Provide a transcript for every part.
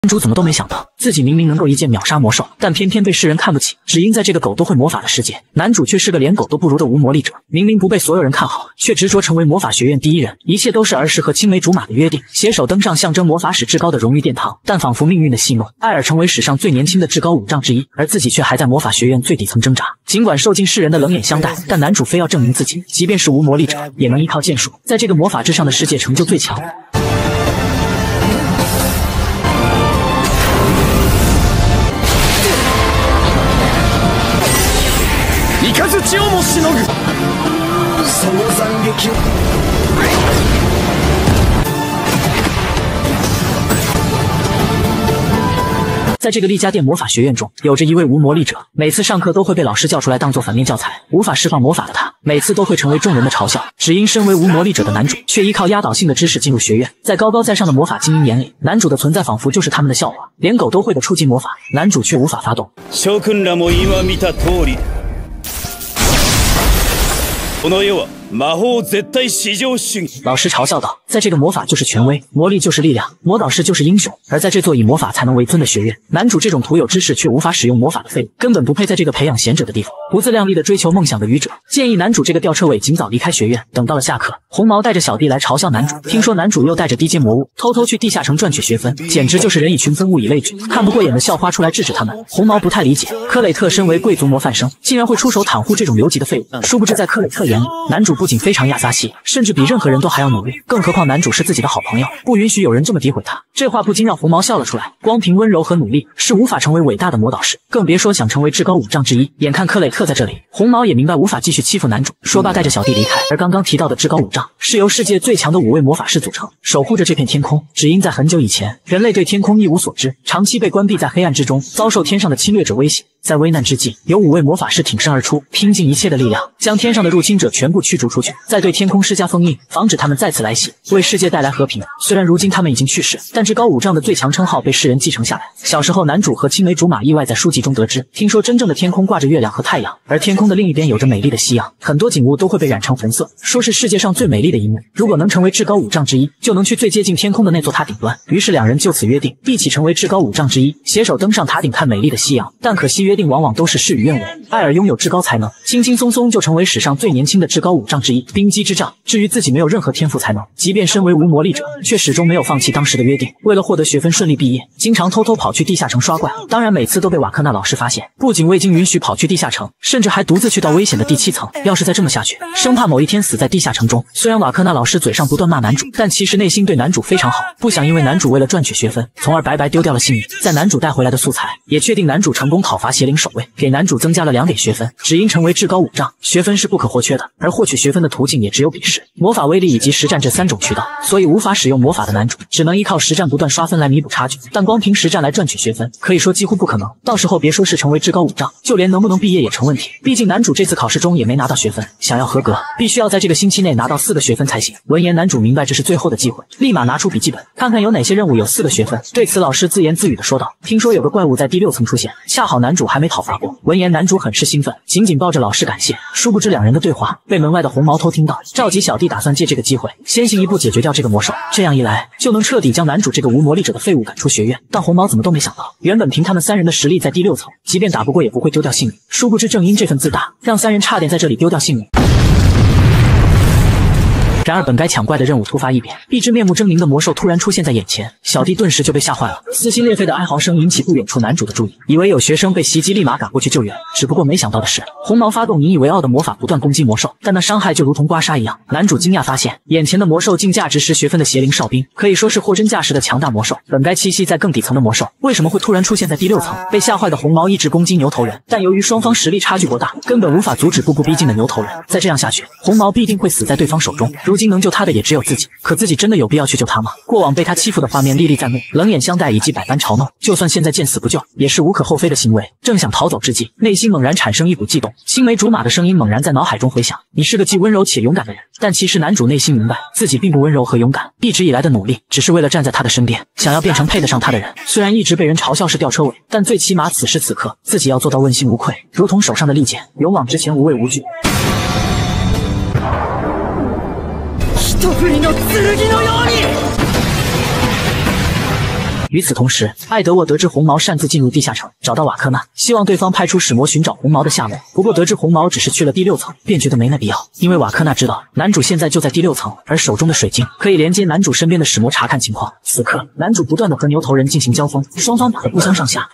男主怎么都没想到，自己明明能够一剑秒杀魔兽，但偏偏被世人看不起。只因在这个狗都会魔法的世界，男主却是个连狗都不如的无魔力者。明明不被所有人看好，却执着成为魔法学院第一人。一切都是儿时和青梅竹马的约定，携手登上象征魔法史至高的荣誉殿堂。但仿佛命运的戏弄，艾尔成为史上最年轻的至高5丈之一，而自己却还在魔法学院最底层挣扎。尽管受尽世人的冷眼相待，但男主非要证明自己，即便是无魔力者，也能依靠剑术，在这个魔法之上的世界成就最强。 雷をもしのぐその斬撃を在这个利嘉殿魔法学院中，有着一位无魔力者，每次上课都会被老师叫出来当做反面教材。无法释放魔法的他，每次都会成为众人的嘲笑。只因身为无魔力者的男主，却依靠压倒性的知识进入学院。在高高在上的魔法精英眼里，男主的存在仿佛就是他们的笑话。连狗都会的触及魔法，男主却无法发动。 諸君らも今見た通り。この世は魔法絶対至上主義。 老师嘲笑道，在这个魔法就是权威，魔力就是力量，魔导士就是英雄。而在这座以魔法才能为尊的学院，男主这种徒有知识却无法使用魔法的废物，根本不配在这个培养贤者的地方。不自量力的追求梦想的愚者，建议男主这个吊车尾尽早离开学院。等到了下课，红毛带着小弟来嘲笑男主，听说男主又带着低阶魔物偷偷去地下城赚取学分，简直就是人以群分物以类聚。看不过眼的校花出来制止他们，红毛不太理解，科雷特身为贵族模范生，竟然会出手袒护这种留级的废物。殊不知在科雷特眼里，男主不仅非常亚撒系，甚至比任何人都还要努力，更何况男主是自己的好朋友，不允许有人这么诋毁他。这话不禁让红毛笑了出来。光凭温柔和努力是无法成为伟大的魔导士，更别说想成为至高5丈之一。眼看科雷特在这里，红毛也明白无法继续欺负男主，说罢带着小弟离开。而刚刚提到的至高5丈是由世界最强的5位魔法师组成，守护着这片天空。只因在很久以前，人类对天空一无所知，长期被关闭在黑暗之中，遭受天上的侵略者威胁。在危难之际，有5位魔法师挺身而出，拼尽一切的力量，将天上的入侵者全部驱逐出去，再对天空施加封印，防止他们再次来袭，为世界带来和平。虽然如今他们已经去世，但至高5丈的最强称号被世人继承下来。小时候，男主和青梅竹马意外在书籍中得知，听说真正的天空挂着月亮和太阳，而天空的另一边有着美丽的夕阳，很多景物都会被染成红色，说是世界上最美丽的一幕。如果能成为至高5丈之一，就能去最接近天空的那座塔顶端。于是两人就此约定，一起成为至高5丈之一，携手登上塔顶看美丽的夕阳。但可惜约定往往都是事与愿违。艾尔拥有至高才能，轻轻松松就成为史上最年轻的至高5丈之一，冰击之杖。至于自己没有任何天赋才能，即便身为无魔力者，却始终没有放弃当时的约定。为了获得学分顺利毕业，经常偷偷跑去地下城刷怪，当然每次都被瓦克纳老师发现。不仅未经允许跑去地下城，甚至还独自去到危险的第7层。要是再这么下去，生怕某一天死在地下城中。虽然瓦克纳老师嘴上不断骂男主，但其实内心对男主非常好，不想因为男主为了赚取学分，从而白白丢掉了性命。在男主带回来的素材，也确定男主成功讨伐邪灵守卫，给男主增加了2点学分。只因成为至高5丈，学分是不可或缺的，而获取学分的途径也只有笔试、魔法威力以及实战这3种渠道，所以无法使用魔法的男主只能依靠实战不断刷分来弥补差距。但光凭实战来赚取学分，可以说几乎不可能。到时候别说是成为至高5丈，就连能不能毕业也成问题。毕竟男主这次考试中也没拿到学分，想要合格，必须要在这个星期内拿到4个学分才行。闻言，男主明白这是最后的机会，立马拿出笔记本，看看有哪些任务有4个学分。对此，老师自言自语的说道：“听说有个怪物在第6层出现，恰好男主还没讨伐过。”闻言，男主很是兴奋，紧紧抱着老师感谢。殊不知两人的对话被门外的红毛偷听到，召集小弟打算借这个机会先行一步解决掉这个魔兽，这样一来就能彻底将男主这个无魔力者的废物赶出学院。但红毛怎么都没想到，原本凭他们3人的实力在第6层，即便打不过也不会丢掉性命。殊不知正因这份自大，让3人差点在这里丢掉性命。然而本该抢怪的任务突发异变，一只面目狰狞的魔兽突然出现在眼前，小弟顿时就被吓坏了。撕心裂肺的哀嚎声引起不远处男主的注意，以为有学生被袭击，立马赶过去救援。只不过没想到的是，红毛发动引以为傲的魔法不断攻击魔兽，但那伤害就如同刮痧一样。男主惊讶发现，眼前的魔兽竟价值10学分的邪灵哨兵，可以说是货真价实的强大魔兽。本该栖息在更底层的魔兽，为什么会突然出现在第6层？被吓坏的红毛一直攻击牛头人，但由于双方实力差距过大，根本无法阻止步步逼近的牛头人。再这样下去，红毛必定会死在对方手中。如今能救他的也只有自己，可自己真的有必要去救他吗？过往被他欺负的画面历历在目，冷眼相待以及百般嘲弄，就算现在见死不救，也是无可厚非的行为。正想逃走之际，内心猛然产生一股悸动，青梅竹马的声音猛然在脑海中回响：“你是个既温柔且勇敢的人。”但其实男主内心明白，自己并不温柔和勇敢，一直以来的努力只是为了站在他的身边，想要变成配得上他的人。虽然一直被人嘲笑是吊车尾，但最起码此时此刻，自己要做到问心无愧，如同手上的利剑，勇往直前，无畏无惧。 一振りの剣のように。 与此同时，艾德沃得知红毛擅自进入地下城，找到瓦克纳，希望对方派出使魔寻找红毛的下落。不过得知红毛只是去了第6层，便觉得没那必要，因为瓦克纳知道男主现在就在第6层，而手中的水晶可以连接男主身边的使魔查看情况。此刻，男主不断的和牛头人进行交锋，双方打得不相上下。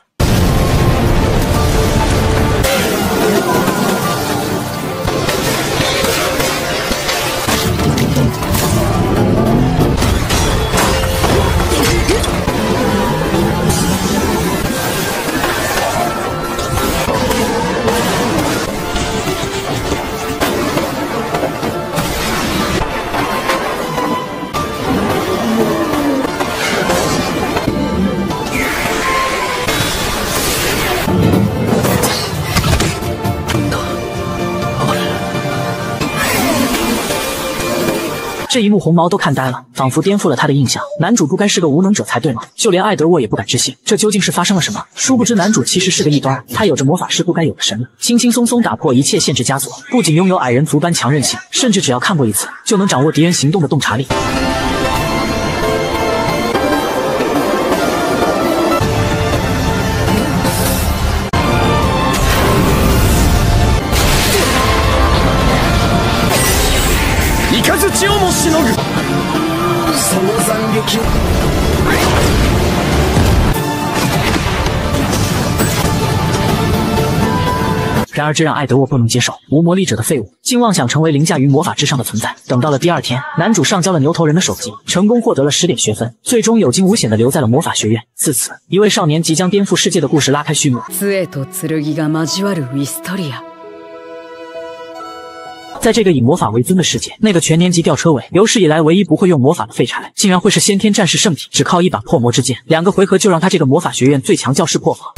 这一幕红毛都看呆了，仿佛颠覆了他的印象。男主不该是个无能者才对吗？就连艾德沃也不敢置信，这究竟是发生了什么？殊不知男主其实是个异端，他有着魔法师不该有的神力，轻轻松松打破一切限制枷锁，不仅拥有矮人族般强韧性，甚至只要看过一次，就能掌握敌人行动的洞察力。 雷をもしのぐその斬撃然而这让艾德沃不能接受，无魔力者的废物竟妄想成为凌驾于魔法之上的存在。等到了第2天，男主上交了牛头人的首级，成功获得了10点学分，最终有惊无险地留在了魔法学院。自此，一位少年即将颠覆世界的故事拉开序幕。 杖と剣が交わるウィストリア。 在这个以魔法为尊的世界，那个全年级吊车尾，有史以来唯一不会用魔法的废柴，竟然会是先天战士圣体，只靠一把破魔之剑，2个回合就让他这个魔法学院最强教师破防。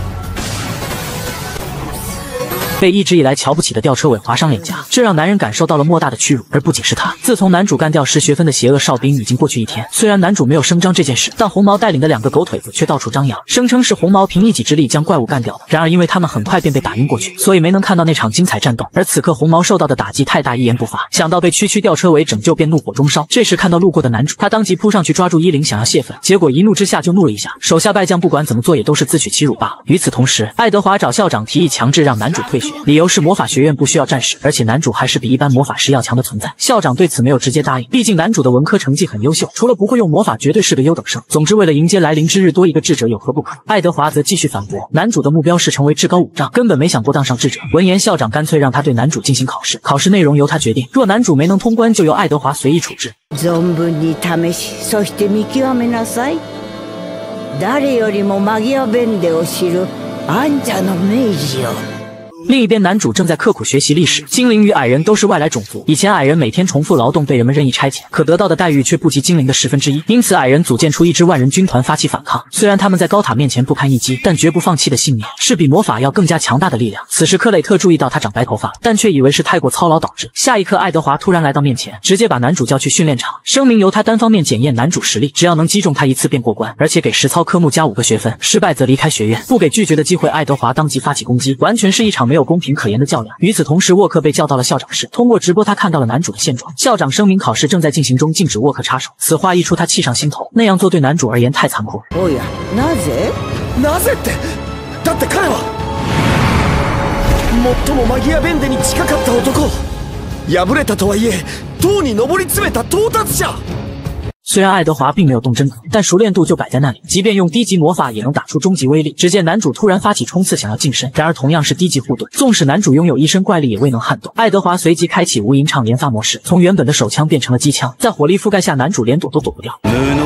被一直以来瞧不起的吊车尾划伤脸颊，这让男人感受到了莫大的屈辱。而不仅是他，自从男主干掉10学分的邪恶哨兵已经过去1天，虽然男主没有声张这件事，但红毛带领的2个狗腿子却到处张扬，声称是红毛凭一己之力将怪物干掉的。然而因为他们很快便被打晕过去，所以没能看到那场精彩战斗。而此刻红毛受到的打击太大，一言不发，想到被区区吊车尾拯救便怒火中烧。这时看到路过的男主，他当即扑上去抓住伊林想要泄愤，结果一怒之下就怒了一下，手下败将不管怎么做也都是自取其辱罢了。与此同时，爱德华找校长提议强制让男主退学，理由是魔法学院不需要战士，而且男主还是比一般魔法师要强的存在。校长对此没有直接答应，毕竟男主的文科成绩很优秀，除了不会用魔法，绝对是个优等生。总之，为了迎接来临之日，多一个智者有何不可？爱德华则继续反驳，男主的目标是成为至高武障，根本没想过当上智者。闻言，校长干脆让他对男主进行考试，考试内容由他决定，若男主没能通关，就由爱德华随意处置。 存分に試し、そして見極めなさい。誰よりもマギアベンデを知るアンジャの明治よ。 另一边，男主正在刻苦学习历史。精灵与矮人都是外来种族，以前矮人每天重复劳动，被人们任意差遣，可得到的待遇却不及精灵的1/10。因此，矮人组建出一支万人军团发起反抗。虽然他们在高塔面前不堪一击，但绝不放弃的信念是比魔法要更加强大的力量。此时，克雷特注意到他长白头发，但却以为是太过操劳导致。下一刻，爱德华突然来到面前，直接把男主叫去训练场，声明由他单方面检验男主实力，只要能击中他1次便过关，而且给实操科目加5个学分，失败则离开学院。不给拒绝的机会，爱德华当即发起攻击，完全是一场没有公平可言的较量。与此同时，沃克被叫到了校长室，通过直播他看到了男主的现状。校长声明考试正在进行中，禁止沃克插手。此话一出，他气上心头，那样做对男主而言太残酷了。 おや、なぜ？ なぜって、だって彼は最もマギアベンデに近かった男、敗れたとはいえ塔に上り詰めた到達者。 虽然爱德华并没有动真格，但熟练度就摆在那里，即便用低级魔法也能打出终极威力。只见男主突然发起冲刺，想要近身，然而同样是低级护盾，纵使男主拥有一身怪力，也未能撼动。爱德华随即开启无垠畅连发模式，从原本的手枪变成了机枪，在火力覆盖下，男主连躲都躲不掉。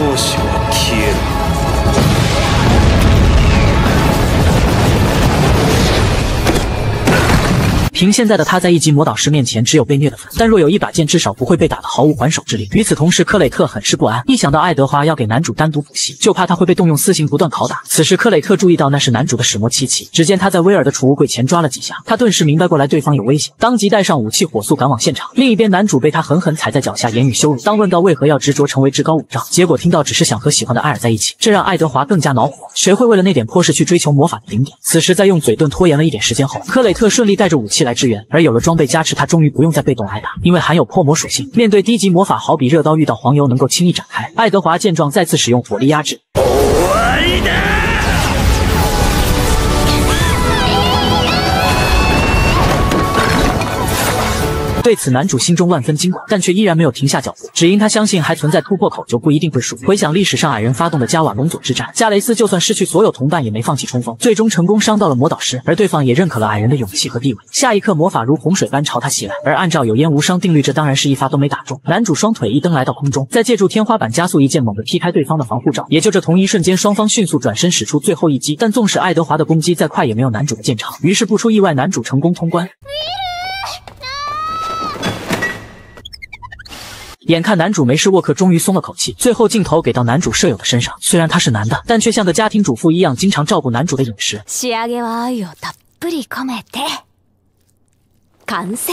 凭现在的他，在一级魔导师面前只有被虐的份，但若有一把剑，至少不会被打得毫无还手之力。与此同时，克雷特很是不安，一想到爱德华要给男主单独补习，就怕他会被动用私刑不断拷打。此时，克雷特注意到那是男主的使魔契奇，只见他在威尔的储物柜前抓了几下，他顿时明白过来对方有危险，当即带上武器火速赶往现场。另一边，男主被他狠狠踩在脚下，言语羞辱。当问到为何要执着成为至高武障，结果听到只是想和喜欢的艾尔在一起，这让爱德华更加恼火。谁会为了那点破事去追求魔法的顶点？此时，在用嘴遁拖延了一点时间后，克雷特顺利带着武器来支援，而有了装备加持，他终于不用再被动挨打，因为含有破魔属性，面对低级魔法，好比热刀遇到黄油，能够轻易展开。爱德华见状，再次使用火力压制。 对此，男主心中万分惊恐，但却依然没有停下脚步，只因他相信还存在突破口，就不一定会输。回想历史上矮人发动的加瓦隆佐之战，加雷斯就算失去所有同伴，也没放弃冲锋，最终成功伤到了魔导师，而对方也认可了矮人的勇气和地位。下一刻，魔法如洪水般朝他袭来，而按照有烟无伤定律，这当然是一发都没打中。男主双腿一蹬来到空中，再借助天花板加速一剑猛地踢开对方的防护罩，也就这同一瞬间，双方迅速转身使出最后一击。但纵使爱德华的攻击再快，也没有男主的剑长，于是不出意外，男主成功通关。眼看男主没事，沃克终于松了口气。最后镜頭给到男主舍友的身上，虽然他是男的，但却像个家庭主妇一样，经常照顧男主的饮食。 仕上げは愛をたっぷり込めて完成。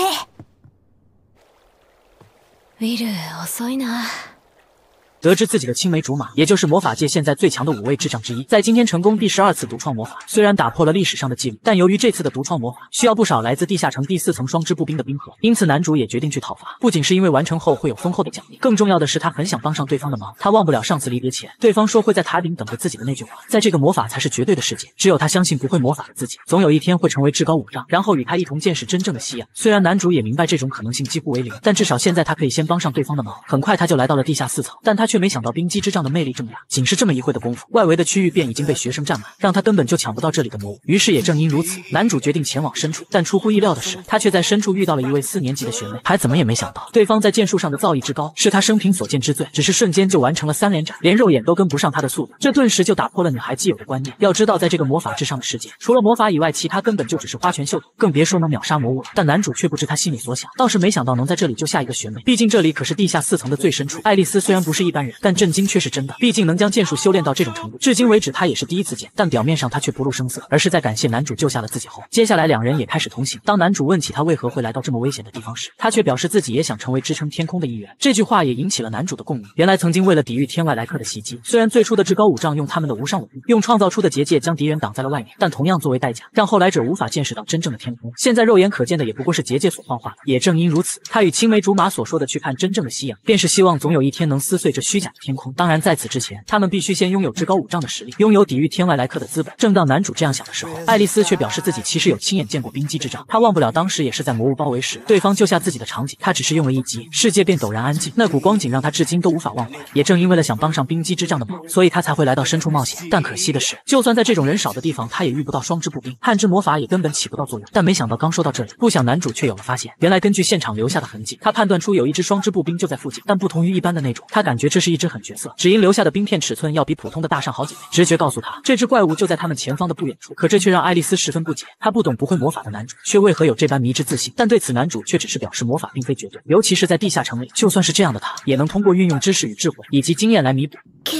ウィル遅いな。 得知自己的青梅竹马，也就是魔法界现在最强的5位智障之一，在今天成功第12次独创魔法，虽然打破了历史上的记录，但由于这次的独创魔法需要不少来自地下城第4层双织步兵的冰河，因此男主也决定去讨伐。不仅是因为完成后会有丰厚的奖励，更重要的是他很想帮上对方的忙。他忘不了上次离别前，对方说会在塔顶等着自己的那句话，在这个魔法才是绝对的世界，只有他相信不会魔法的自己，总有一天会成为至高5丈，然后与他一同见识真正的夕阳。虽然男主也明白这种可能性几乎为零，但至少现在他可以先帮上对方的忙。很快他就来到了地下4层，但他却没想到冰击之杖的魅力这么大，仅是这么一会的功夫，外围的区域便已经被学生占满，让他根本就抢不到这里的魔物。于是也正因如此，男主决定前往深处，但出乎意料的是，他却在深处遇到了一位4年级的学妹，还怎么也没想到，对方在剑术上的造诣之高，是他生平所见之最，只是瞬间就完成了3连斩，连肉眼都跟不上他的速度，这顿时就打破了女孩既有的观念。要知道，在这个魔法之上的世界，除了魔法以外，其他根本就只是花拳绣腿，更别说能秒杀魔物了。但男主却不知他心里所想，倒是没想到能在这里救下一个学妹，毕竟这里可是地下4层的最深处。爱丽丝虽然不是一般人，但震惊却是真的，毕竟能将剑术修炼到这种程度，至今为止他也是第一次见。但表面上他却不露声色，而是在感谢男主救下了自己后，接下来2人也开始同行。当男主问起他为何会来到这么危险的地方时，他却表示自己也想成为支撑天空的一员。这句话也引起了男主的共鸣。原来曾经为了抵御天外来客的袭击，虽然最初的至高5丈用他们的无上武力，用创造出的结界将敌人挡在了外面，但同样作为代价，让后来者无法见识到真正的天空。现在肉眼可见的也不过是结界所幻化的。也正因如此，他与青梅竹马所说的去看真正的夕阳，便是希望总有一天能撕碎这虚假的天空。当然在此之前，他们必须先拥有至高5丈的实力，拥有抵御天外来客的资本。正当男主这样想的时候，爱丽丝却表示自己其实有亲眼见过冰击之杖，她忘不了当时也是在魔物包围时，对方救下自己的场景，她只是用了一击，世界便陡然安静，那股光景让她至今都无法忘怀。也正因为了想帮上冰击之杖的忙，所以她才会来到深处冒险。但可惜的是，就算在这种人少的地方，她也遇不到双织步兵，暗之魔法也根本起不到作用。但没想到刚说到这里，不想男主却有了发现。原来根据现场留下的痕迹，他判断出有一只双织步兵就在附近，但不同于一般的那种，他感觉这是一只狠角色，只因留下的冰片尺寸要比普通的大上好几倍。直觉告诉他，这只怪物就在他们前方的不远处。可这却让爱丽丝十分不解，他不懂不会魔法的男主，却为何有这般迷之自信？但对此男主却只是表示魔法并非绝对，尤其是在地下城里，就算是这样的他，也能通过运用知识与智慧以及经验来弥补。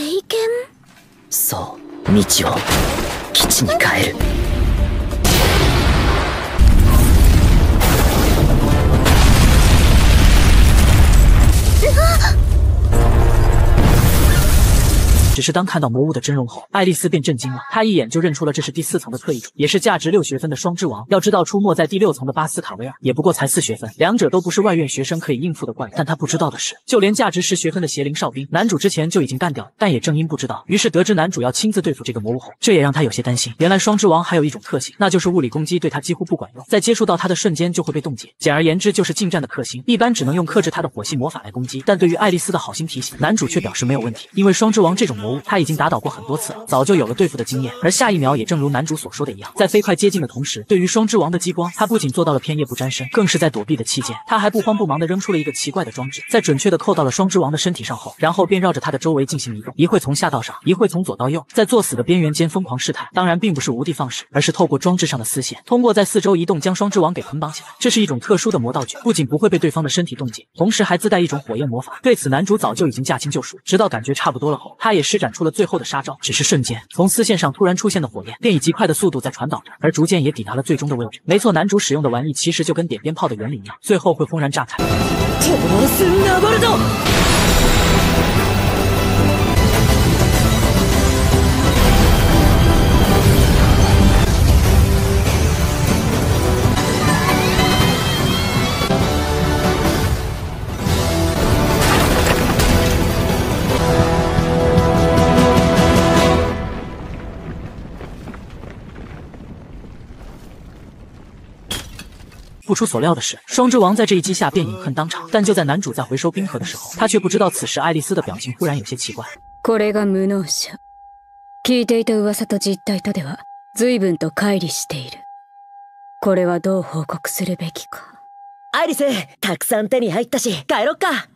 そう、道を基地に変える。 只是当看到魔物的真容后，爱丽丝便震惊了。她一眼就认出了这是第4层的特异种，也是价值6学分的双之王。要知道，出没在第6层的巴斯卡维尔也不过才4学分，两者都不是外院学生可以应付的怪物。但他不知道的是，就连价值10学分的邪灵哨兵，男主之前就已经干掉了。但也正因不知道，于是得知男主要亲自对付这个魔物后，这也让他有些担心。原来双之王还有一种特性，那就是物理攻击对他几乎不管用，在接触到他的瞬间就会被冻结。简而言之，就是近战的克星，一般只能用克制他的火系魔法来攻击。但对于爱丽丝的好心提醒，男主却表示没有问题，因为双之王这种魔物他已经打倒过很多次了，早就有了对付的经验。而下一秒，也正如男主所说的一样，在飞快接近的同时，对于双之王的激光，他不仅做到了片叶不沾身，更是在躲避的期间，他还不慌不忙地扔出了一个奇怪的装置，在准确地扣到了双之王的身体上后，然后便绕着他的周围进行移动，一会从下到上，一会从左到右，在作死的边缘间疯狂试探。当然并不是无的放矢，而是透过装置上的丝线，通过在四周移动将双之王给捆绑起来。这是一种特殊的魔道具，不仅不会被对方的身体冻结，同时还自带一种火焰魔法。对此男主早就已经驾轻就熟，直到感觉差不多了后，他也施展出了最后的杀招。只是瞬间，从丝线上突然出现的火焰便以极快的速度在传导着，而逐渐也抵达了最终的位置。没错，男主使用的玩意其实就跟点鞭炮的原理一样，最后会轰然炸开。 不出所料的是，双之王在这一击下便饮恨当场。但就在男主在回收冰盒的时候，他却不知道此时爱丽丝的表情忽然有些奇怪。 これが無能者。聞いていた噂と実態とでは随分と乖離している。これはどう報告するべきか。 アイリス、たくさん手に入ったし、帰ろっか。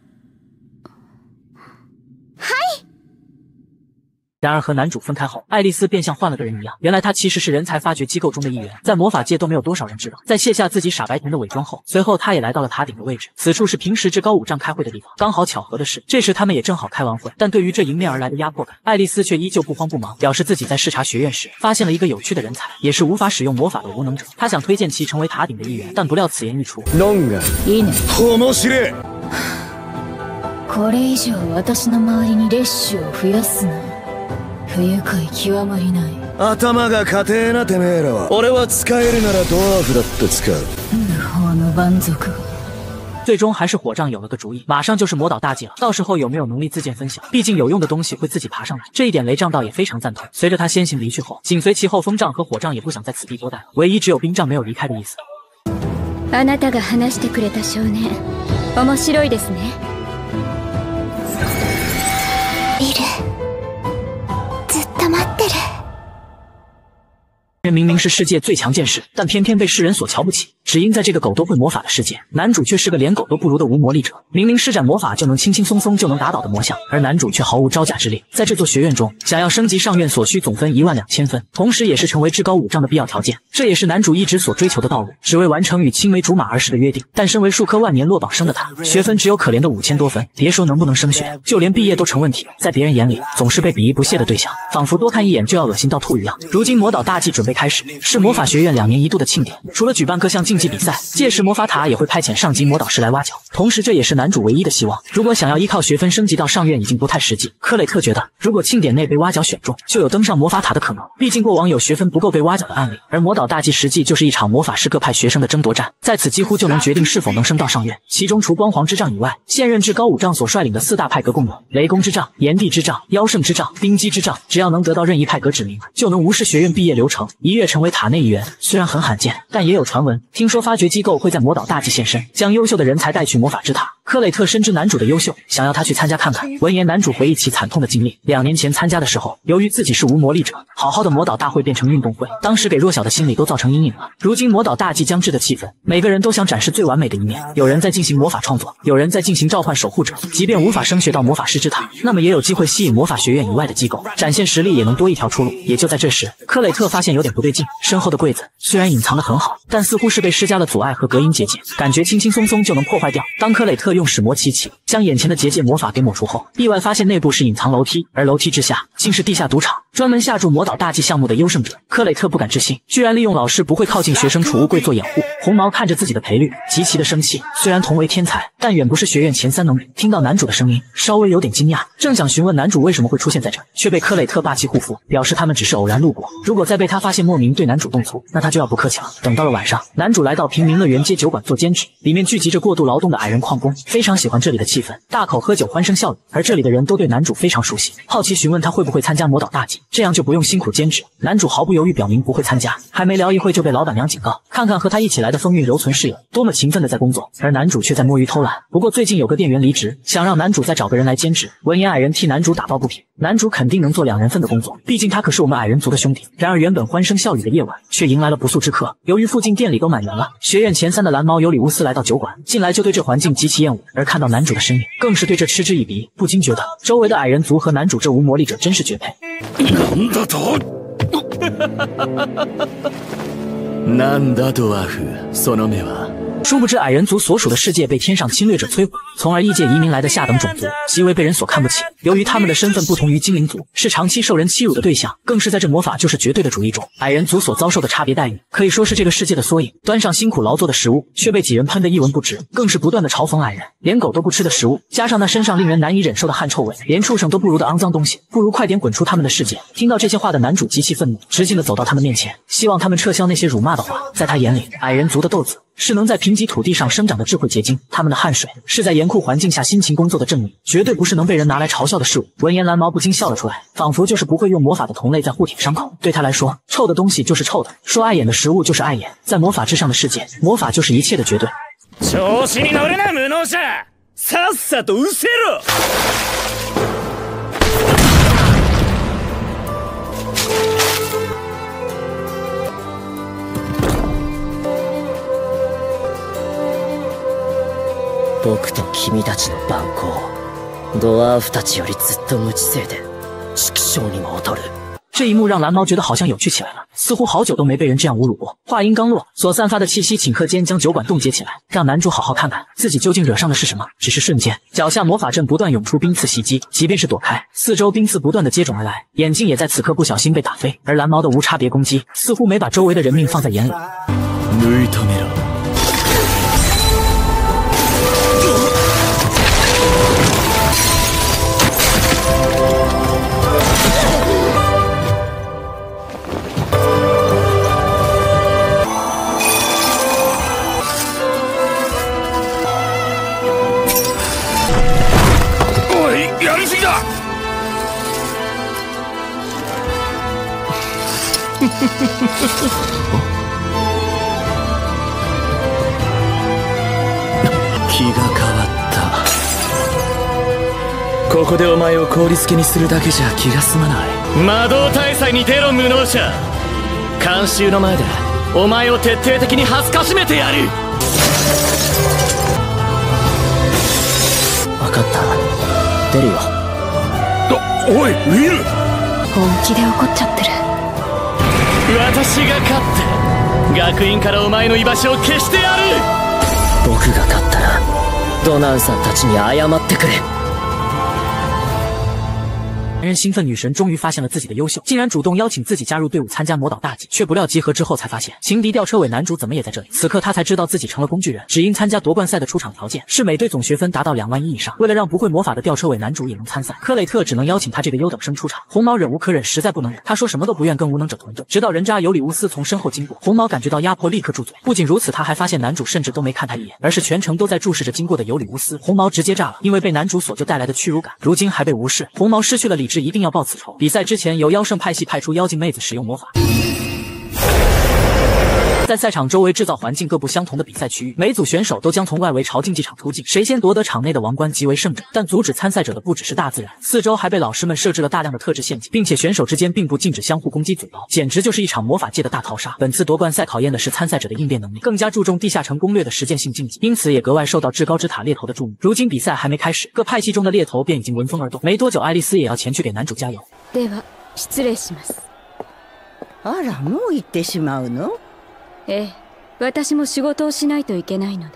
然而和男主分开后，爱丽丝便像换了个人一样。原来她其实是人才发掘机构中的一员，在魔法界都没有多少人知道。在卸下自己傻白甜的伪装后，随后她也来到了塔顶的位置。此处是平时至高武杖开会的地方。刚好巧合的是，这时他们也正好开完会。但对于这迎面而来的压迫感，爱丽丝却依旧不慌不忙，表示自己在视察学院时发现了一个有趣的人才，也是无法使用魔法的无能者。她想推荐其成为塔顶的一员，但不料此言一出， いいね。面白い。 これ以上私の周りに列士を増やすな。不愉快極まりない。 頭が硬えなてめえらは。俺は使えるならドワーフだって使う。 無法の蛮族が。 最终还是火杖有了个主意，马上就是魔导大计了。到时候有没有能力自荐分享？毕竟有用的东西会自己爬上来，这一点雷杖倒也非常赞同。随着他先行离去后，紧随其后风杖和火杖也不想在此地多待了，唯一只有冰杖没有离开的意思。 あなたが話してくれた少年、面白いですね。いる。ずっと待ってる。 人明明是世界最强剑士，但偏偏被世人所瞧不起，只因在这个狗都会魔法的世界，男主却是个连狗都不如的无魔力者。明明施展魔法就能轻轻松松就能打倒的魔像，而男主却毫无招架之力。在这座学院中，想要升级上院所需总分12000分，同时也是成为至高武杖的必要条件。这也是男主一直所追求的道路，只为完成与青梅竹马儿时的约定。但身为数科万年落榜生的他，学分只有可怜的5000多分，别说能不能升学，就连毕业都成问题。在别人眼里，总是被鄙夷不屑的对象，仿佛多看一眼就要恶心到吐一样。如今魔导大计准备开始，是魔法学院2年一度的庆典。除了举办各项竞技比赛，届时魔法塔也会派遣上级魔导师来挖角。同时，这也是男主唯一的希望。如果想要依靠学分升级到上院已经不太实际，科雷特觉得，如果庆典内被挖角选中，就有登上魔法塔的可能。毕竟过往有学分不够被挖角的案例，而魔导大计实际就是一场魔法师各派学生的争夺战，在此几乎就能决定是否能升到上院。其中除光皇之杖以外，现任至高武杖所率领的4大派阁共有雷公之杖、炎帝之杖、妖圣之杖、冰击之杖，只要能得到任意派阁指名，就能无视学院毕业流程，一跃成为塔内一员。虽然很罕见，但也有传闻，听说发掘机构会在魔导大计现身，将优秀的人才带去魔法之塔。科雷特深知男主的优秀，想要他去参加看看。闻言，男主回忆起惨痛的经历，2年前参加的时候，由于自己是无魔力者，好好的魔导大会变成运动会，当时给弱小的心理都造成阴影了。如今魔导大计将至的气氛，每个人都想展示最完美的一面，有人在进行魔法创作，有人在进行召唤守护者。即便无法升学到魔法师之塔，那么也有机会吸引魔法学院以外的机构，展现实力也能多一条出路。也就在这时，科雷特发现有点不对劲，身后的柜子虽然隐藏得很好，但似乎是被施加了阻碍和隔音结界，感觉轻轻松松就能破坏掉。当科雷特用使魔奇器将眼前的结界魔法给抹除后，意外发现内部是隐藏楼梯，而楼梯之下竟是地下赌场，专门下注魔导大计项目的优胜者。科雷特不敢置信，居然利用老师不会靠近学生储物柜做掩护。红毛看着自己的赔率，极其的生气。虽然同为天才，但远不是学院前3能比。听到男主的声音，稍微有点惊讶，正想询问男主为什么会出现在这，却被科雷特霸气护符，表示他们只是偶然路过。如果再被他发现莫名对男主动粗，那他就要不客气了。等到了晚上，男主来到平民乐园街酒馆做兼职，里面聚集着过度劳动的矮人矿工，非常喜欢这里的气氛，大口喝酒，欢声笑语。而这里的人都对男主非常熟悉，好奇询问他会不会参加魔导大计，这样就不用辛苦兼职。男主毫不犹豫表明不会参加，还没聊一会就被老板娘警告，看看和他一起来的风韵犹存室友多么勤奋的在工作，而男主却在摸鱼偷懒。不过最近有个店员离职，想让男主再找个人来兼职。闻言，矮人替男主打抱不平，男主肯定能做2人份的工作，毕竟他可是我们矮人族的兄弟。然而原本欢声笑语的夜晚，却迎来了不速之客。由于附近店里都满员了，学院前3的蓝毛尤里乌斯来到酒馆，进来就对这环境极其厌恶，而看到男主的身影，更是对这嗤之以鼻，不禁觉得周围的矮人族和男主这无魔力者真是绝配。 なんだドワーフ、その目は。 殊不知矮人族所属的世界被天上侵略者摧毁，从而异界移民来的下等种族，极为被人所看不起。由于他们的身份不同于精灵族，是长期受人欺辱的对象，更是在这魔法就是绝对的主义中，矮人族所遭受的差别待遇，可以说是这个世界的缩影。端上辛苦劳作的食物，却被几人喷得一文不值，更是不断的嘲讽矮人，连狗都不吃的食物，加上那身上令人难以忍受的汗臭味，连畜生都不如的肮脏东西，不如快点滚出他们的世界。听到这些话的男主极其愤怒，直径的走到他们面前， 希望他们撤销那些辱骂的话。在他眼里，矮人族的豆子是能在贫瘠土地上生长的智慧结晶，他们的汗水是在严酷环境下辛勤工作的证明，绝对不是能被人拿来嘲笑的事物。闻言，蓝毛不禁笑了出来，仿佛就是不会用魔法的同类在互舔伤口。对他来说，臭的东西就是臭的，说碍眼的食物就是碍眼，在魔法之上的世界，魔法就是一切的绝对。 調子に乗るな無能者、さっさと失せろ。 僕と君たちの蛮行、ドワーフたちよりずっと無知性で畜生にも劣る。 这一幕让蓝毛觉得好像有趣起来了，似乎好久都没被人这样侮辱过。话音刚落，所散发的气息顷刻间将酒馆冻结起来，让男主好好看看自己究竟惹上的是什么。只是瞬间，脚下魔法阵不断涌出冰刺袭击，即便是躲开，四周冰刺不断的接踵而来，眼镜也在此刻不小心被打飞。而蓝毛的无差别攻击似乎没把周围的人命放在眼里。 抜いためろ。やりすぎだ。気が変わった。ここでお前を凍りつけにするだけじゃ気が済まない。魔導大祭に出ろ無能者。慣習の前でお前を徹底的に恥ずかしめてやる。 分かった、出るよ。 おいウィル、 本気で怒っちゃってる。 私が勝って学院からお前の居場所を消してやる。 僕が勝ったらドナンさんたちに謝ってくれ。 男人兴奋女神终于发现了自己的优秀，竟然主动邀请自己加入队伍参加魔导大祭，却不料集合之后才发现情敌吊车尾男主怎么也在这里。此刻他才知道自己成了工具人，只因参加夺冠赛的出场条件是每队总学分达到2万1以上。为了让不会魔法的吊车尾男主也能参赛，科雷特只能邀请他这个优等生出场。红毛忍无可忍，实在不能忍，他说什么都不愿跟无能者团队。直到人渣尤里乌斯从身后经过，红毛感觉到压迫，立刻住嘴。不仅如此，他还发现男主甚至都没看他一眼，而是全程都在注视着经过的尤里乌斯。红毛直接炸了，因为被男主所就带来的屈辱感，如今还被无视，红毛失去了理智，一定要报此仇。比赛之前，由妖圣派系派出妖精妹子使用魔法，在赛场周围制造环境各不相同的比赛区域，每组选手都将从外围朝竞技场突进，谁先夺得场内的王冠即为胜者。但阻止参赛者的不只是大自然，四周还被老师们设置了大量的特制陷阱，并且选手之间并不禁止相互攻击嘴包，简直就是一场魔法界的大逃杀。本次夺冠赛考验的是参赛者的应变能力，更加注重地下城攻略的实践性竞技，因此也格外受到至高之塔猎头的注目。如今比赛还没开始，各派系中的猎头便已经闻风而动。没多久，爱丽丝也要前去给男主加油。 では失礼します。 あら、もう行ってしまうの？ ええ、私も仕事をしないといけないので。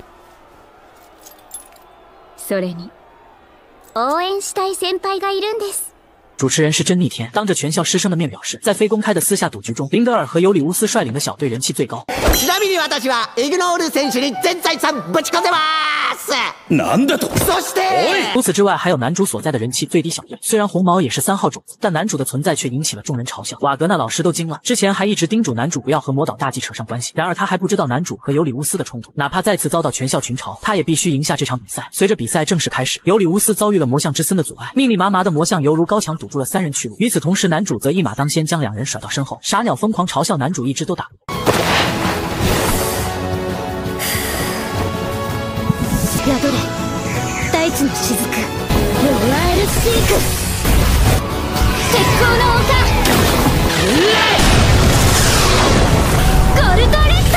それに応援したい先輩がいるんです。 主持人是真逆天，当着全校师生的面表示，在非公开的私下赌局中，林德尔和尤里乌斯率领的小队人气最高。 ちなみに私はイグノール選手に全財産ぶち込んでます。 なんだと。 そして除此之外，还有男主所在的人气最低小队。虽然红毛也是3号种子，但男主的存在却引起了众人嘲笑。瓦格纳老师都惊了，之前还一直叮嘱男主不要和魔导大祭扯上关系。然而他还不知道男主和尤里乌斯的冲突，哪怕再次遭到全校群嘲，他也必须赢下这场比赛。随着比赛正式开始，尤里乌斯遭遇了魔像之森的阻碍，密密麻麻的魔像犹如高墙堵住了3人去路。与此同时，男主则一马当先将2人甩到身后。傻鸟疯狂嘲笑男主一只都打不过。 宿れ大地の雫ワイルドシーク絶好の丘ゴルドレッド。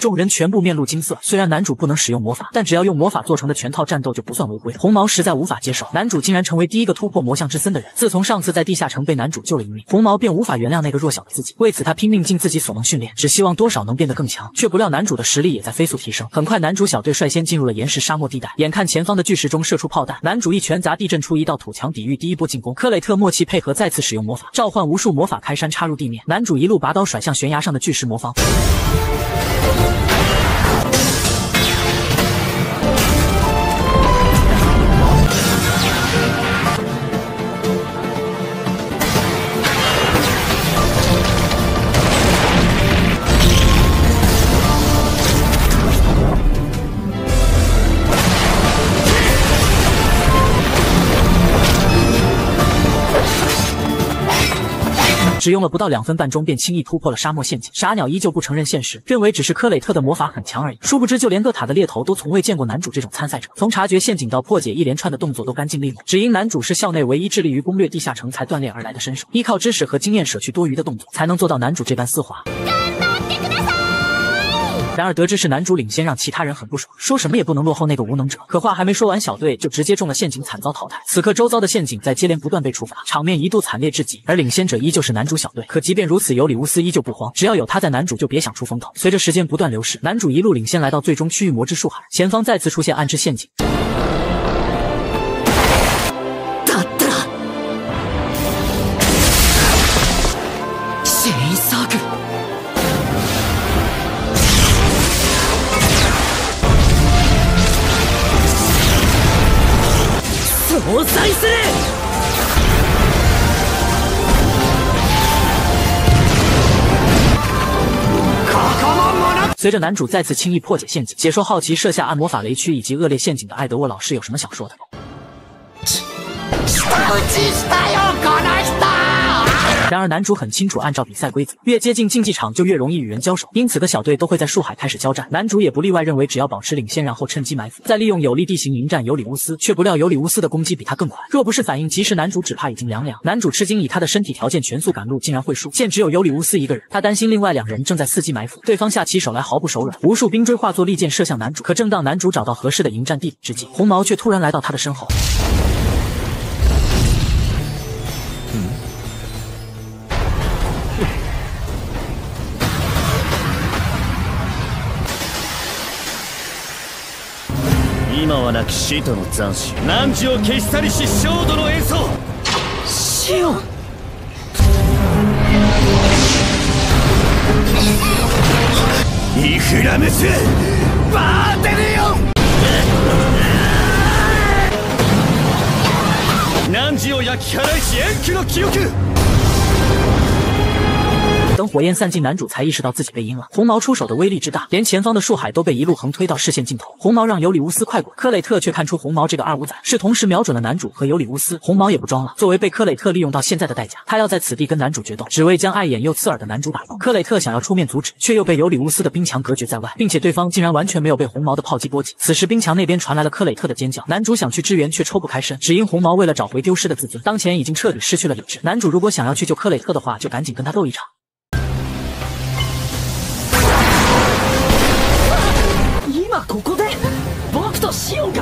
众人全部面露惊色。虽然男主不能使用魔法，但只要用魔法做成的全套战斗就不算违规。红毛实在无法接受，男主竟然成为第一个突破魔像之森的人。自从上次在地下城被男主救了一命，红毛便无法原谅那个弱小的自己。为此，他拼命尽自己所能训练，只希望多少能变得更强。却不料男主的实力也在飞速提升。很快，男主小队率先进入了岩石沙漠地带。眼看前方的巨石中射出炮弹，男主一拳砸地，震出一道土墙抵御第一波进攻。克雷特默契配合，再次使用魔法，召唤无数魔法开山插入地面。男主一路拔刀甩向悬崖上的巨石魔方。只用了不到2分半钟，便轻易突破了沙漠陷阱。傻鸟依旧不承认现实，认为只是科雷特的魔法很强而已。殊不知，就连个塔的猎头都从未见过男主这种参赛者。从察觉陷阱到破解一连串的动作都干净利落，只因男主是校内唯一致力于攻略地下城才锻炼而来的身手，依靠知识和经验舍去多余的动作，才能做到男主这般丝滑。然而得知是男主领先，让其他人很不爽，说什么也不能落后那个无能者。可话还没说完，小队就直接中了陷阱，惨遭淘汰。此刻周遭的陷阱在接连不断被触发，场面一度惨烈至极。而领先者依旧是男主小队。可即便如此，尤里乌斯依旧不慌，只要有他在，男主就别想出风头。随着时间不断流逝，男主一路领先来到最终区域魔之树海，前方再次出现暗之陷阱。随着男主再次轻易破解陷阱，解说好奇设下暗魔法雷区以及恶劣陷阱的艾德沃老师有什么想说的？然而男主很清楚，按照比赛规则，越接近竞技场就越容易与人交手，因此各小队都会在树海开始交战。男主也不例外，认为只要保持领先，然后趁机埋伏，再利用有利地形迎战尤里乌斯。却不料尤里乌斯的攻击比他更快，若不是反应及时，男主只怕已经凉凉。男主吃惊，以他的身体条件全速赶路，竟然会输。见只有尤里乌斯一个人，他担心另外2人正在伺机埋伏，对方下起手来毫不手软，无数冰锥化作利箭射向男主。可正当男主找到合适的迎战地点之际，红毛却突然来到他的身后。 今はなき使徒の斬首、汝を消し去りし焦土の演奏。シオン。イフラムス、バーテリオン。汝を焼き払いし遠久の記憶。 等火焰散尽，男主才意识到自己被阴了。红毛出手的威力之大，连前方的树海都被一路横推到视线尽头。红毛让尤里乌斯快滚，科雷特却看出红毛这个二五仔是同时瞄准了男主和尤里乌斯。红毛也不装了，作为被科雷特利用到现在的代价，他要在此地跟男主决斗，只为将碍眼又刺耳的男主打爆。科雷特想要出面阻止，却又被尤里乌斯的冰墙隔绝在外，并且对方竟然完全没有被红毛的炮击波及。此时冰墙那边传来了科雷特的尖叫，男主想去支援却抽不开身，只因红毛为了找回丢失的自尊，当前已经彻底失去了理智。男主如果想要去救科雷特的话，就赶紧跟他斗一场。 ここで僕とシオンが。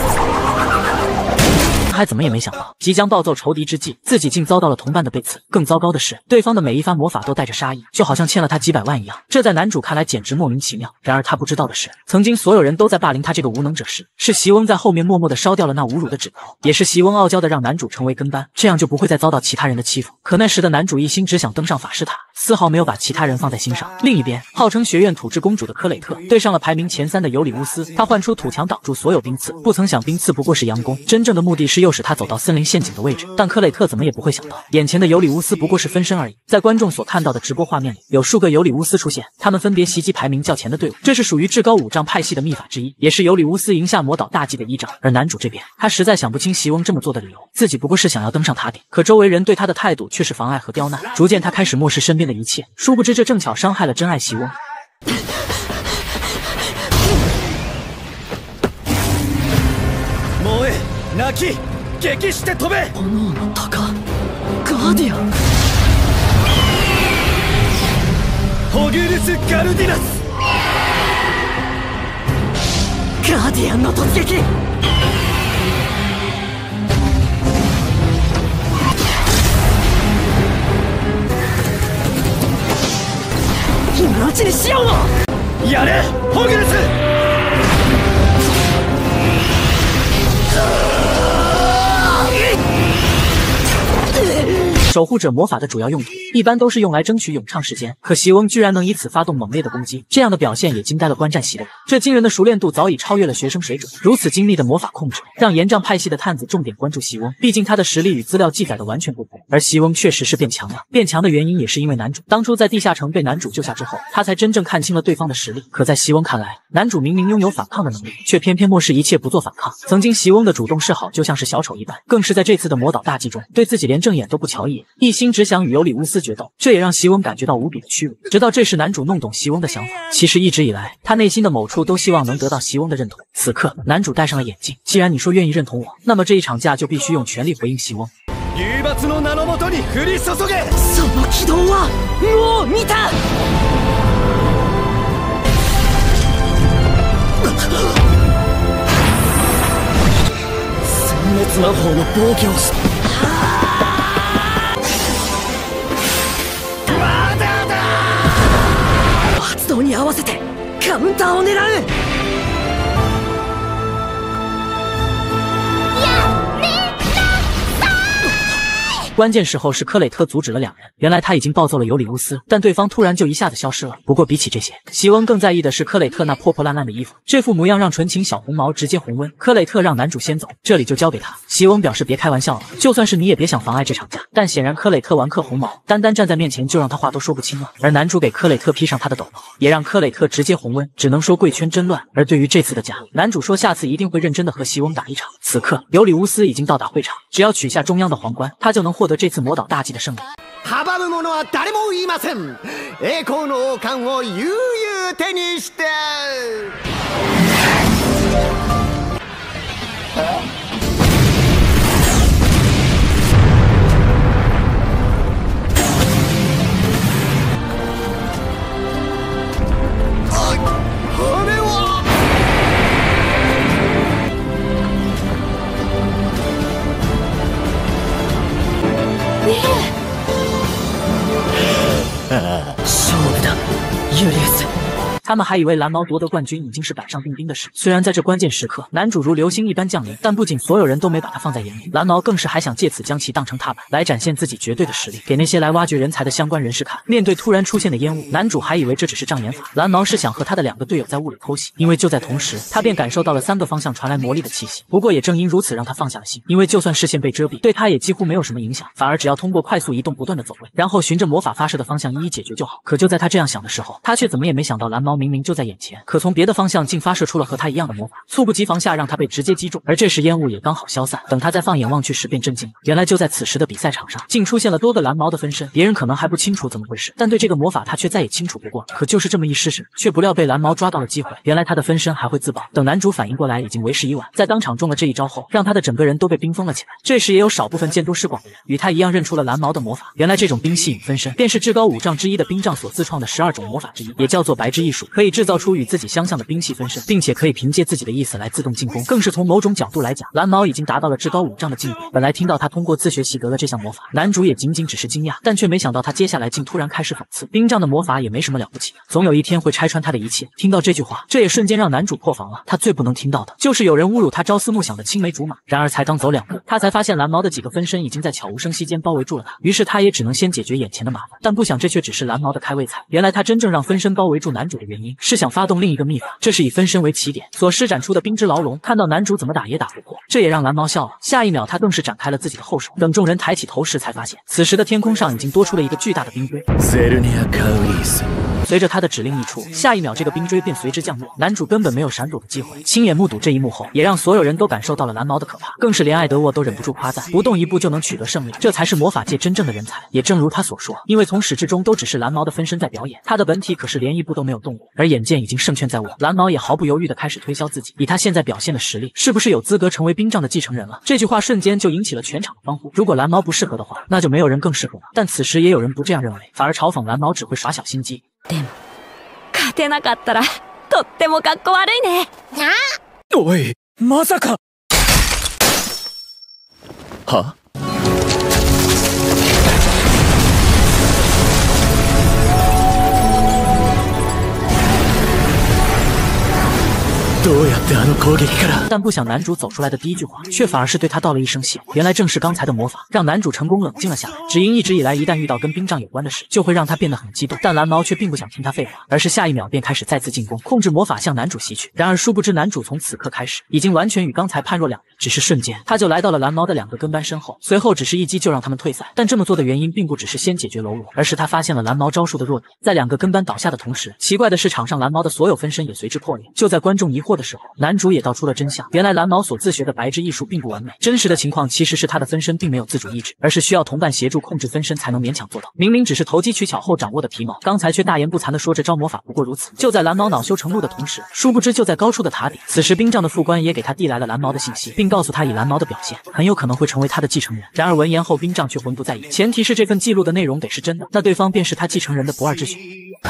他还怎么也没想到，即将暴揍仇敌之际，自己竟遭到了同伴的背刺。更糟糕的是，对方的每一发魔法都带着杀意，就好像欠了他几百万一样。这在男主看来简直莫名其妙。然而他不知道的是，曾经所有人都在霸凌他这个无能者时，是席翁在后面默默地烧掉了那侮辱的指头，也是席翁傲娇的让男主成为跟班，这样就不会再遭到其他人的欺负。可那时的男主一心只想登上法师塔，丝毫没有把其他人放在心上。另一边，号称学院土之公主的科雷特对上了排名前3的尤里乌斯，他唤出土墙挡住所有冰刺，不曾想冰刺不过是佯攻，真正的目的是诱使他走到森林陷阱的位置。但科雷特怎么也不会想到，眼前的尤里乌斯不过是分身而已。在观众所看到的直播画面里，有数个尤里乌斯出现，他们分别袭击排名较前的队伍，这是属于至高5丈派系的秘法之一，也是尤里乌斯赢下魔岛大忌的依仗。而男主这边，他实在想不清席翁这么做的理由，自己不过是想要登上塔顶，可周围人对他的态度却是妨碍和刁难。逐渐他开始漠视身边的一切，殊不知这正巧伤害了真爱席翁。 燃え、泣き、激して飛べ。 炎の鷹、ガーディアン。 ホグルス・ガルディナス。 ガーディアンの突撃。今のうちにしよう。やれホグルス。 守护者魔法的主要用途一般都是用来争取咏唱时间，可席翁居然能以此发动猛烈的攻击，这样的表现也惊呆了观战席的人。这惊人的熟练度早已超越了学生水准，如此精密的魔法控制，让岩杖派系的探子重点关注席翁，毕竟他的实力与资料记载的完全不同。而席翁确实是变强了，变强的原因也是因为男主当初在地下城被男主救下之后，他才真正看清了对方的实力。可在席翁看来，男主明明拥有反抗的能力，却偏偏漠视一切不做反抗。曾经席翁的主动示好就像是小丑一般，更是在这次的魔导大计中，对自己连正眼都不瞧一眼，一心只想与尤里乌斯决斗，这也让席翁感觉到无比的屈辱。直到这时男主弄懂席翁的想法，其实一直以来他内心的某处都希望能得到席翁的认同。此刻男主戴上了眼镜，既然你说愿意认同我，那么这一场架就必须用全力回应席翁。 夕罰の名のもとに降り注げ。 その軌道はもう見た。殲滅魔法の防御をし発動に合わせてカウンターを狙う。 关键时候是科磊特阻止了两人，原来他已经暴揍了尤里乌斯，但对方突然就一下子消失了。不过比起这些，席翁更在意的是科磊特那破破烂烂的衣服，这副模样让纯情小红毛直接红温。科磊特让男主先走，这里就交给他。席翁表示别开玩笑了，就算是你也别想妨碍这场架。但显然科磊特玩克红毛，单单站在面前就让他话都说不清了。而男主给科磊特披上他的斗篷，也让科磊特直接红温，只能说贵圈真乱。而对于这次的架，男主说下次一定会认真的和席翁打一场。此刻尤里乌斯已经到达会场，只要取下中央的皇冠，他就能获得这次魔导大计的胜利。 阻む者は誰もいません。栄光の王冠を悠々手にして。 勝負だユリウス。 他们还以为蓝毛夺得冠军已经是板上钉钉的事，虽然在这关键时刻，男主如流星一般降临，但不仅所有人都没把他放在眼里，蓝毛更是还想借此将其当成踏板，来展现自己绝对的实力，给那些来挖掘人才的相关人士看。面对突然出现的烟雾，男主还以为这只是障眼法，蓝毛是想和他的两个队友在雾里偷袭，因为就在同时，他便感受到了3个方向传来魔力的气息。不过也正因如此，让他放下了心，因为就算视线被遮蔽，对他也几乎没有什么影响，反而只要通过快速移动不断的走位，然后循着魔法发射的方向一一解决就好。可就在他这样想的时候，他却怎么也没想到蓝毛明明就在眼前，可从别的方向竟发射出了和他一样的魔法，猝不及防下让他被直接击中。而这时烟雾也刚好消散，等他再放眼望去时便震惊了，原来就在此时的比赛场上竟出现了多个蓝毛的分身，别人可能还不清楚怎么回事，但对这个魔法他却再也清楚不过。可就是这么一失神，却不料被蓝毛抓到了机会，原来他的分身还会自爆。等男主反应过来，已经为时已晚，在当场中了这一招后，让他的整个人都被冰封了起来。这时也有少部分见多识广的人与他一样认出了蓝毛的魔法，原来这种冰系影分身便是至高5杖之一的冰杖所自创的12种魔法之一，也叫做白之艺术，可以制造出与自己相像的冰系分身，并且可以凭借自己的意思来自动进攻。更是从某种角度来讲，蓝毛已经达到了至高5杖的境界。本来听到他通过自学习得了这项魔法，男主也仅仅只是惊讶，但却没想到他接下来竟突然开始讽刺，冰杖的魔法也没什么了不起的，总有一天会拆穿他的一切。听到这句话，这也瞬间让男主破防了。他最不能听到的就是有人侮辱他朝思暮想的青梅竹马。然而才刚走2步，他才发现蓝毛的几个分身已经在悄无声息间包围住了他，于是他也只能先解决眼前的麻烦。但不想这却只是蓝毛的开胃菜，原来他真正让分身包围住男主的原因是想发动另一个秘法，这是以分身为起点所施展出的冰之牢笼。看到男主怎么打也打不破，这也让蓝毛笑了。下一秒他更是展开了自己的后手，等众人抬起头时才发现，此时的天空上已经多出了一个巨大的冰锥。随着他的指令一出，下一秒这个冰锥便随之降落，男主根本没有闪躲的机会。亲眼目睹这一幕后，也让所有人都感受到了蓝毛的可怕，更是连艾德沃都忍不住夸赞，不动一步就能取得胜利，这才是魔法界真正的人才。也正如他所说，因为从始至终都只是蓝毛的分身在表演，他的本体可是连一步都没有动过。而眼见已经胜券在握，蓝毛也毫不犹豫地开始推销自己，以他现在表现的实力，是不是有资格成为冰杖的继承人了？这句话瞬間就引起了全场的欢呼。如果蓝毛不适合的话，那就没有人更适合了。但此时也有人不这样认为，反而嘲讽蓝毛只会耍小心机。 勝てなかったらとってもかっこ悪いね。 おい、まさか。は？どうやってあの攻撃から？ 但不想男主走出来的第一句话，却反而是对他道了一声谢。原来正是刚才的魔法，让男主成功冷静了下来。只因一直以来，一旦遇到跟冰杖有关的事，就会让他变得很激动。但蓝毛却并不想听他废话，而是下一秒便开始再次进攻，控制魔法向男主袭去。然而殊不知，男主从此刻开始，已经完全与刚才判若两人。只是瞬间，他就来到了蓝毛的2个跟班身后，随后只是一击就让他们退散。但这么做的原因，并不只是先解决喽啰，而是他发现了蓝毛招数的弱点。在2个跟班倒下的同时，奇怪的是，场上蓝毛的所有分身也随之破裂。就在观众疑惑的时候，男主也道出了真相。原来蓝毛所自学的白之艺术并不完美，真实的情况其实是他的分身并没有自主意志，而是需要同伴协助控制分身才能勉强做到。明明只是投机取巧后掌握的皮毛，刚才却大言不惭地说这招魔法不过如此。就在蓝毛恼羞成怒的同时，殊不知就在高处的塔顶，此时冰杖的副官也给他递来了蓝毛的信息，并告诉他以蓝毛的表现很有可能会成为他的继承人。然而闻言后，冰杖却浑不在意，前提是这份记录的内容得是真的，那对方便是他继承人的不二之选。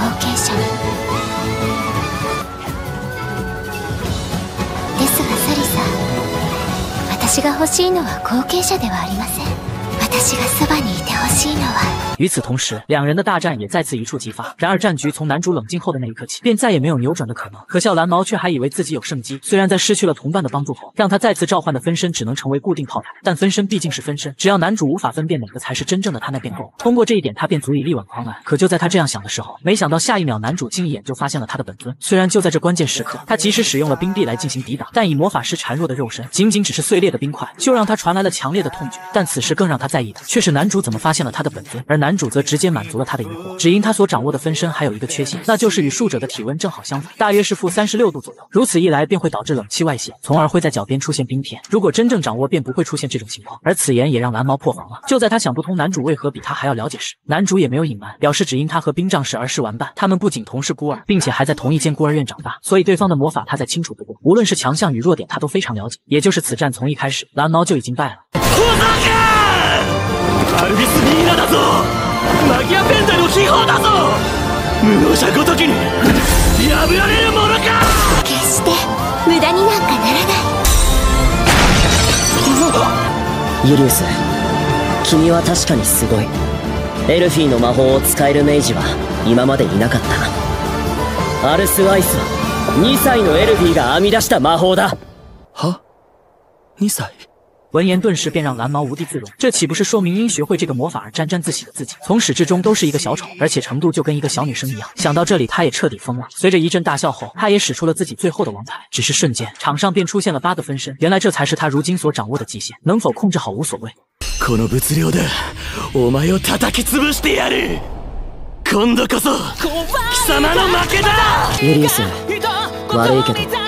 ですがサリサ、私が欲しいのは後継者ではありません。私がそばにいて欲しいのは。 与此同时，2人的大战也再次一触即发。然而战局从男主冷静后的那一刻起，便再也没有扭转的可能。可笑蓝毛却还以为自己有胜机，虽然在失去了同伴的帮助后，让他再次召唤的分身只能成为固定炮台，但分身毕竟是分身，只要男主无法分辨哪个才是真正的他，那便够了。通过这一点，他便足以力挽狂澜。可就在他这样想的时候，没想到下一秒，男主竟一眼就发现了他的本尊。虽然就在这关键时刻，他即使使用了冰壁来进行抵挡，但以魔法师孱弱的肉身，仅仅只是碎裂的冰块，就让他传来了强烈的痛觉。但此时更让他在意的，却是男主怎么发现了他的本尊，而男主则直接满足了他的疑惑。只因他所掌握的分身还有一个缺陷，那就是与术者的体温正好相反，大约是-36度左右。如此一来，便会导致冷气外泄，从而会在脚边出现冰片。如果真正掌握，便不会出现这种情况。而此言也让蓝毛破防了。就在他想不通男主为何比他还要了解时，男主也没有隐瞒，表示只因他和冰杖是儿时玩伴，他们不仅同是孤儿，并且还在同一间孤儿院长大，所以对方的魔法他再清楚不过，无论是强项与弱点他都非常了解。也就是此战从一开始，蓝毛就已经败了。 アルビスミーナだぞ、マギアペンダの秘宝だぞ、無能者ごときに破られるものか。 決して無駄になんかならない。 ユリウス、君は確かにすごい。エルフィーの魔法を使えるメイジは今までいなかった。アルスアイスは2歳のエルフィーが編み出した魔法だ。 は？2歳？ 闻言顿时便让蓝毛无地自容，这岂不是说明因学会这个魔法而沾沾自喜的自己，从始至终都是一个小丑，而且程度就跟一个小女生一样。想到这里，他也彻底疯了。随着一阵大笑后，他也使出了自己最后的王牌，只是瞬间，场上便出现了8个分身。原来这才是他如今所掌握的极限，能否控制好无所谓。 この物量でお前を叩き潰してやる。今度こそ貴様の負けだ。 ユリウス、悪いけど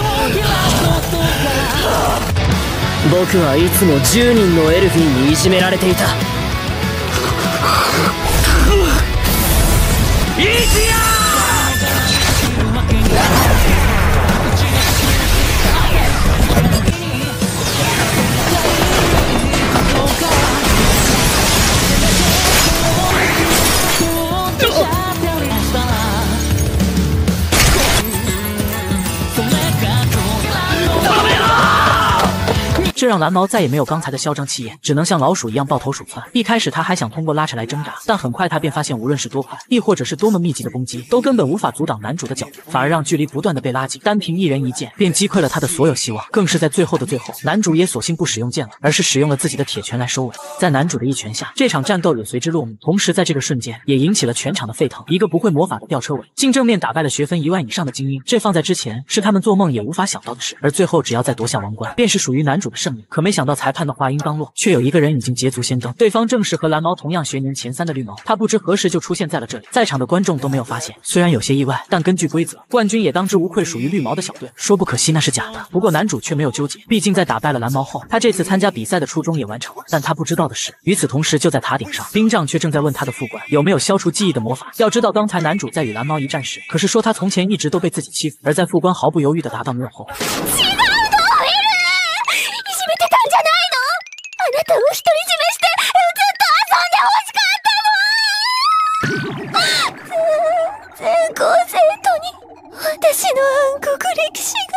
僕はいつも10人のエルフィンにいじめられていた。 いいじゃ这让蓝毛再也没有刚才的嚣张气焰，只能像老鼠一样抱头鼠窜。一开始他还想通过拉扯来挣扎，但很快他便发现，无论是多快，亦或者是多么密集的攻击，都根本无法阻挡男主的脚步，反而让距离不断的被拉近。单凭一人一剑，便击溃了他的所有希望。更是在最后的最后，男主也索性不使用剑了，而是使用了自己的铁拳来收尾。在男主的一拳下，这场战斗也随之落幕。同时在这个瞬间，也引起了全场的沸腾。一个不会魔法的吊车尾，竟正面打败了学分1万以上的精英，这放在之前是他们做梦也无法想到的事。而最后只要再夺下王冠，便是属于男主的胜利。可没想到裁判的话音刚落，却有一个人已经捷足先登，对方正是和蓝毛同样学年前3的绿毛。他不知何时就出现在了这里，在场的观众都没有发现。虽然有些意外，但根据规则，冠军也当之无愧属于绿毛的小队，说不可惜那是假的。不过男主却没有纠结，毕竟在打败了蓝毛后，他这次参加比赛的初衷也完成了。但他不知道的是，与此同时，就在塔顶上，冰杖却正在问他的副官有没有消除记忆的魔法。要知道，刚才男主在与蓝毛一战时，可是说他从前一直都被自己欺负，而在副官毫不犹豫地答道 no 后， あなたを独り占めしてずっと遊んで欲しかったの。全校生徒に私の暗黒歴史が